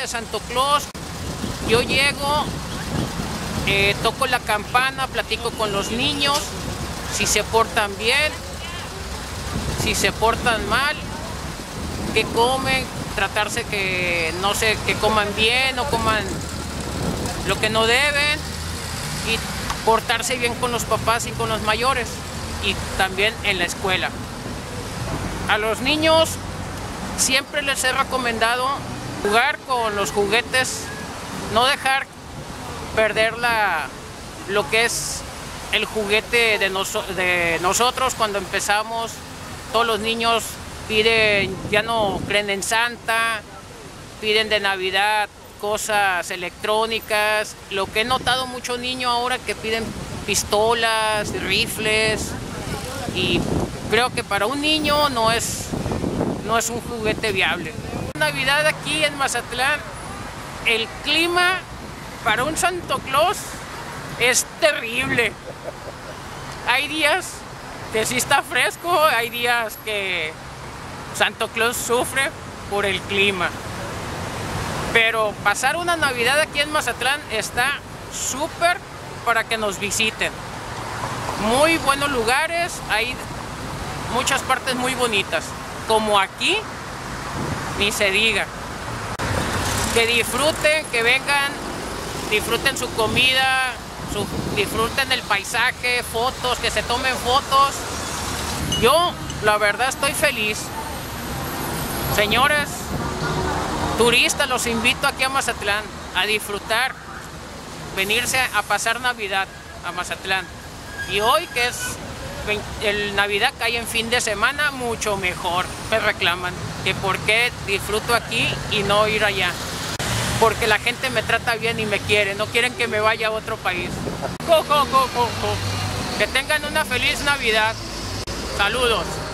de Santo Claus, yo llego, toco la campana, platico con los niños, si se portan bien, si se portan mal, qué comen, tratarse que, no sé, que coman bien, no coman lo que no deben, y portarse bien con los papás y con los mayores, y también en la escuela. A los niños siempre les he recomendado jugar con los juguetes, no dejar perder lo que es el juguete de nosotros. Cuando empezamos, todos los niños piden, ya no creen en Santa, piden de Navidad cosas electrónicas. Lo que he notado muchos niños ahora que piden pistolas, rifles, y creo que para un niño no es un juguete viable. Navidad aquí en Mazatlán, el clima para un Santo Claus es terrible. Hay días que sí está fresco, hay días que Santo Claus sufre por el clima. Pero pasar una Navidad aquí en Mazatlán está súper para que nos visiten. Muy buenos lugares, hay muchas partes muy bonitas, como aquí, ni se diga. Que disfruten, que vengan, disfruten su comida, disfruten el paisaje, fotos, que se tomen fotos. Yo, la verdad, estoy feliz. Señores turistas, los invito aquí a Mazatlán a disfrutar, venirse a pasar Navidad a Mazatlán. Y hoy, que es el Navidad, cae en fin de semana, mucho mejor. Me reclaman que por qué disfruto aquí y no ir allá. Porque la gente me trata bien y me quiere, no quieren que me vaya a otro país. Que tengan una feliz Navidad. Saludos.